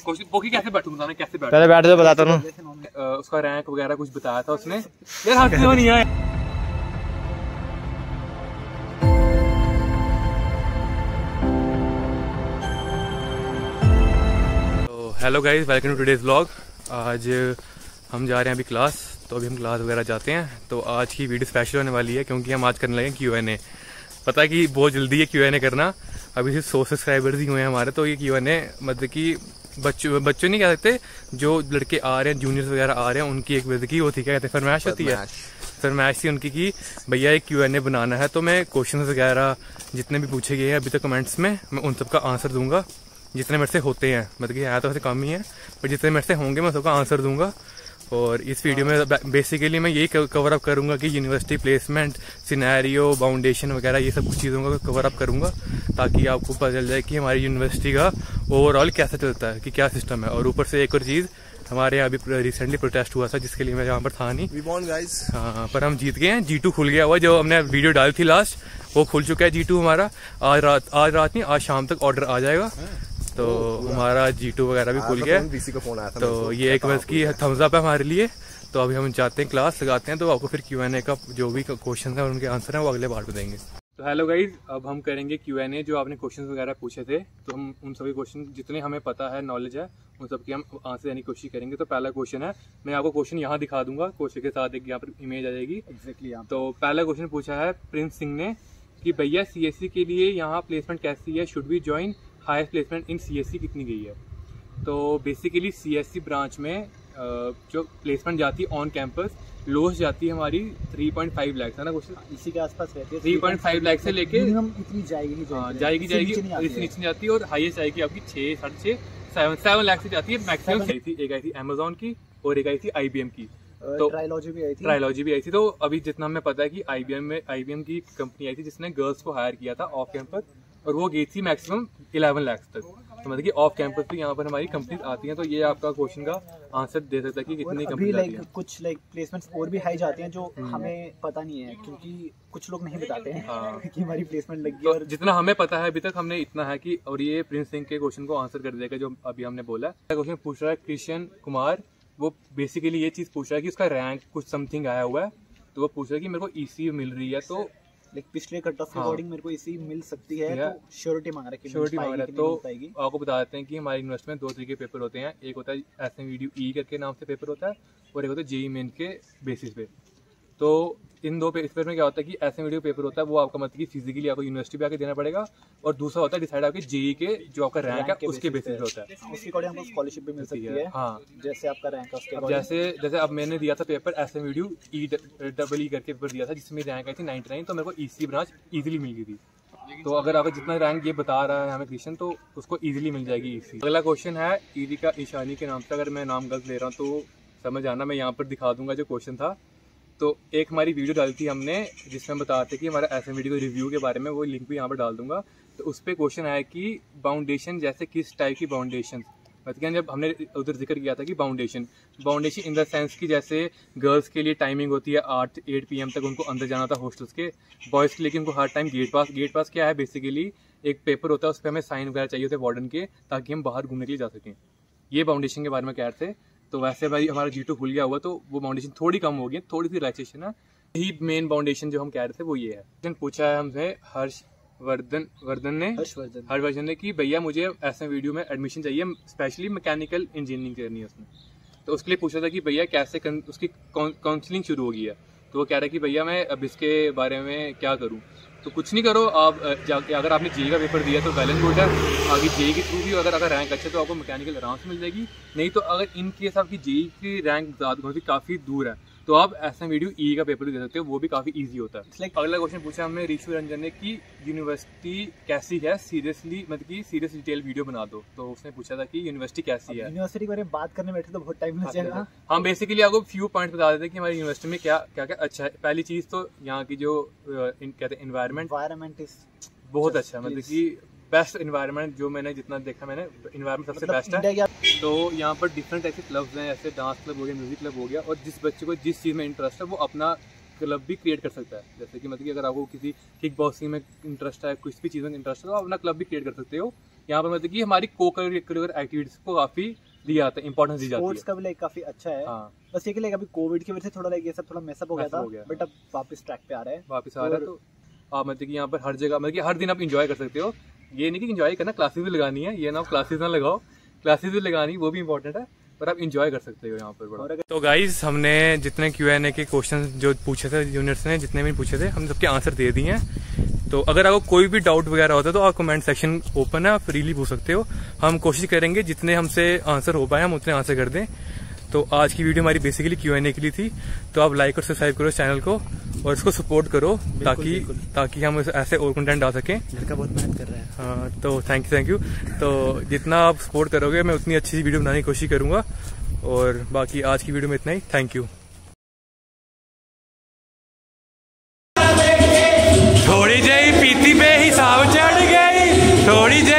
Poke कैसे बैठूंगा मैं, कैसे बैठूं? पहले बैठ तो बताता हूँ। उसका रैंक वगैरह कुछ बताया था उसने यार, हाथ क्यों नहीं आया? Hello guys, welcome to today's vlog. आज हम जा रहे हैं अभी क्लास, तो अभी हम क्लास वगैरह जाते हैं। तो आज की वीडियो स्पेशल होने वाली है क्योंकि हम आज करने लगे Q&A। पता है कि बहुत जल्दी है Q&A करना, अभी सिर्फ 100 सब्सक्राइबर्स ही हुए हैं हमारे। तो ये Q&A मतलब कि बच्चों नहीं कह सकते, जो लड़के आ रहे हैं, जूनियर्स वगैरह आ रहे हैं, उनकी एक मतलब की होती क्या कहते हैं, फरमाइश होती है। फरमाइश थी उनकी कि भैया एक Q&A बनाना है। तो मैं क्वेश्चन वगैरह जितने भी पूछे गए हैं अभी तक कमेंट्स में, मैं उन सबका आंसर दूंगा जितने मेरे से होते हैं। मतलब कि है तो वैसे कम ही है, पर जितने मेरे से होंगे मैं सबका आंसर दूंगा। और इस वीडियो में बेसिकली मैं यही कवर अप करूंगा कि यूनिवर्सिटी प्लेसमेंट, सिनेरियो, फाउंडेशन वगैरह ये सब कुछ चीज़ों का कवर अप करूंगा, ताकि आपको पता चल जाए कि हमारी यूनिवर्सिटी का ओवरऑल कैसा चलता है, कि क्या सिस्टम है। और ऊपर से एक और चीज़, हमारे यहाँ अभी रिसेंटली प्रोटेस्ट हुआ था जिसके लिए मैं यहाँ पर था नहीं। We won guys। हाँ, पर हम जीत गए हैं। G2 खुल गया हुआ, जो हमने वीडियो डाली थी लास्ट, वो खुल चुका है G2 हमारा। आज रात नहीं, आज शाम तक ऑर्डर आ जाएगा। तो हमारा G2 वगैरह भी खुल गया। डीसी का फोन आया था, तो ये एक बस की थम्स अप है हमारे लिए। तो अभी हम जाते हैं, क्लास लगाते हैं, तो आपको फिर Q&A का जो भी क्वेश्चन है उनके आंसर है वो अगले बार में देंगे। तो हेलो गाइज, अब हम करेंगे Q&A। जो आपने क्वेश्चन वगैरह पूछे थे, तो हम उन सभी क्वेश्चन जितने हमें पता है, नॉलेज है, उन सब की हम आंसर देने की कोशिश करेंगे। तो पहला क्वेश्चन है, मैं आपको क्वेश्चन यहाँ दिखा दूंगा, क्वेश्चन के साथ एक यहाँ पर इमेज आ जाएगी। एग्जैक्टली। तो पहला क्वेश्चन पूछा है प्रिंस सिंह ने कि भैया CSC के लिए यहाँ प्लेसमेंट कैसी है, should we join, highest placement in CSC कितनी गई है? तो बेसिकली CSC ब्रांच में जो प्लेसमेंट जाती है ऑन कैंपस, लोएस्ट जाती है हमारी 3.5 लाख है ना, क्वेश्चन इसी के आसपास रहती है। 3.5 लाख से लेके मिनिमम इतनी जाएगी ही जाएगी इससे नीचे जाती है। और हाईएस्ट आएगी आपकी 6, 6.5, 7 लाख से जाती है मैक्सिमम। एक आई थी अमेजोन की और एक आई थी IBM की। तो ट्रायोलॉजी भी आई थी। तो अभी जितना हमें पता है कि IBM की कंपनी आई थी जिसने गर्ल्स को हायर किया था ऑफ कैंपस, और वो गई थी मैक्सिमम 11 लाख तक। तो मतलब कि ऑफ कैंपस भी यहाँ पर हमारी कंपनी आती हैं। तो ये आपका क्वेश्चन का आंसर दे सकता है कि कितनी कंपनी आती है। कुछ प्लेसमेंट्स और भी हाई जाती हैं जो हमें पता नहीं है, क्योंकि कुछ लोग नहीं बताते हैं कि हमारी प्लेसमेंट लगी है। और जितना हमें पता है अभी तक हमने इतना है कि, और ये प्रिंस सिंह के क्वेश्चन को आंसर कर देगा जो अभी हमने बोला। क्वेश्चन पूछ रहा है कृष्ण कुमार, वो बेसिकली ये चीज पूछ रहा है कि उसका रैंक कुछ समथिंग आया हुआ है, तो वो पूछ रहा है कि मेरे को EC मिल रही है, तो पिछले कट ऑफ के अकॉर्डिंग मेरे को इसी मिल सकती है। तो श्योरिटी मांग रहा है, श्योरिटी मांग रहा है। तो आपको बता देते हैं कि हमारी यूनिवर्सिटी में 2 तरीके के पेपर होते हैं। एक होता है SMVDU करके नाम से पेपर होता है, और एक होता है JEE मेन के बेसिस पे। तो इन 2 पेपर में क्या होता है कि SMVDU पेपर होता है वो आपका मतलब कि फिजिकली आपको यूनिवर्सिटी पे आके देना पड़ेगा, और दूसरा होता है डिसाइड आपके JEE के जो आपका रैंक है उसके बेसिस पे होता है। उसके अकॉर्डिंग आपको स्कॉलरशिप भी मिल सकती है। हाँ, जैसे आपका रैंक है उसके अकॉर्डिंग। जैसे अब मैंने दिया था पेपर SMVDU EEE करके पेपर दिया था, जिसमें रैंक आई थी 99, तो मेरे को EC ब्रांच इजीली मिल गई थी। तो अगर आपका जितना रैंक ये बता रहा है हमें कृष्ण, तो उसको इजीली मिल जाएगी EC। अगला क्वेश्चन है ईरिका ईशानी के नाम से, अगर मैं नाम गलत ले रहा हूँ तो समझ आना, मैं यहाँ पर दिखा दूंगा जो क्वेश्चन था। तो एक हमारी वीडियो डाली थी हमने जिसमें बताते कि हमारा SMVDU रिव्यू के बारे में, वो लिंक भी यहाँ पर डाल दूंगा। तो उस पर क्वेश्चन आया कि बाउंडेशन जैसे किस टाइप की बाउंडेशन, मतलब जब हमने उधर जिक्र किया था कि बाउंडेशन इन द सेंस की जैसे गर्ल्स के लिए टाइमिंग होती है 8 PM तक उनको अंदर जाना था हॉस्टल्स के, बॉयज़ के लिए उनको हर टाइम गेट पास क्या है, बेसिकली एक पेपर होता है, उस पर हमें साइन वगैरह चाहिए होते हैं वार्डन के, ताकि हम बाहर घूमने के लिए जा सकें। ये बाउंडेशन के बारे में कह रहे थे। तो वैसे भाई हमारा G2 खुल गया हुआ, तो वो बाउंडेशन थोड़ी कम हो गई, थोड़ी सी रिलैक्सेशन है। यही मेन बाउंडेशन जो हम कह रहे थे वो ये है। पूछा है हमसे हर्षवर्धन ने कि भैया मुझे SMVDU में एडमिशन चाहिए, स्पेशली मैकेनिकल इंजीनियरिंग करनी है उसमें। तो उसके लिए पूछा था कि भैया कैसे उसकी काउंसलिंग शुरू हो गई है। तो वो कह रहा है कि भैया मैं अब इसके बारे में क्या करूँ। तो कुछ नहीं करो, आप जाके अगर आपने JEE का पेपर दिया तो वेल एंड गुड है, आगे JEE के थ्रू भी अगर रैंक अच्छा तो आपको मैकेनिकल आराम से मिल जाएगी। नहीं तो अगर इन केस आपकी JEE की रैंक काफ़ी दूर है तो आप SMVDU EE का पेपर भी दे सकते हो, वो भी काफ़ी इजी होता है। अगला क्वेश्चन पूछा हमने ऋषु रंजन ने कि यूनिवर्सिटी कैसी है, सीरियसली मतलब कि सीरियस डिटेल वीडियो बना दो। तो उसने पूछा था कि यूनिवर्सिटी कैसी है। यूनिवर्सिटी के बारे में बात करने बैठे तो बहुत टाइम लग जाएगा। हम बेसिकली आपको फ्यू पॉइंट बता देते हैं कि हमारी यूनिवर्सिटी में क्या क्या अच्छा है। पहली चीज़ तो यहाँ की जो कहते हैं एनवायरनमेंट बहुत अच्छा है, मतलब कि बेस्ट इन्वायरमेंट जो मैंने जितना देखा, मैंने इन्वायरमेंट सबसे बेस्ट है। तो यहाँ पर डिफरेंट ऐसे क्लब्स हैं, जैसे डांस क्लब हो गया, म्यूजिक क्लब हो गया, और जिस बच्चे को जिस चीज़ में इंटरेस्ट है वो अपना क्लब भी क्रिएट कर सकता है। जैसे कि मतलब कि अगर आपको किसी किक बॉक्सिंग में इंटरेस्ट है, कुछ भी चीज़ में इंटरेस्ट है, तो आप अपना क्लब भी क्रिएट कर सकते हो। यहाँ पर मतलब कि हमारी को करिकुलर एक्टिविटीज को काफी दिया जाता है, इंपॉर्टेंस दी जाती है। स्पोर्ट्स का भी लाइक काफी अच्छा है। हाँ। बस ये कि लाइक अभी कोविड की वजह से थोड़ा लाइक ये सब थोड़ा मैसअप हो गया था, बट अब वापस ट्रैक पे आ रहा है। वापस आ रहा है, तो आप मतलब कि यहाँ पर हर जगह मतलब कि हर दिन आप इंजॉय कर सकते हो। ये नहीं कि इंजॉय करना क्लासेस भी लगानी है, ये ना क्लासेस ना लगाओ, क्लासेस भी लगानी वो भी इंपॉर्टेंट है, पर आप इंजॉय कर सकते हो यहाँ पर। तो गाइज हमने जितने Q&A के क्वेश्चन जो पूछे थे जूनियर्स ने, जितने भी पूछे थे, हम सबके आंसर दे दिए हैं। तो अगर आपको कोई भी डाउट वगैरह होता है तो आप कमेंट सेक्शन ओपन है, आप फ्रीली पूछ सकते हो। हम कोशिश करेंगे जितने हमसे आंसर हो पाए हम उतने आंसर कर दें। तो आज की वीडियो हमारी बेसिकली Q&A के लिए थी। तो आप लाइक और सब्सक्राइब करो इस चैनल को और इसको सपोर्ट करो, ताकि हम ऐसे और कंटेंट डाल सकें। लड़का बहुत मेहनत कर रहा है। हाँ, तो थैंक यू। तो जितना आप सपोर्ट करोगे मैं उतनी अच्छी वीडियो बनाने की कोशिश करूंगा। और बाकी आज की वीडियो में इतना ही। Thank you. थोड़ी जही पीती पे हिसाब चढ़ गई, थोड़ी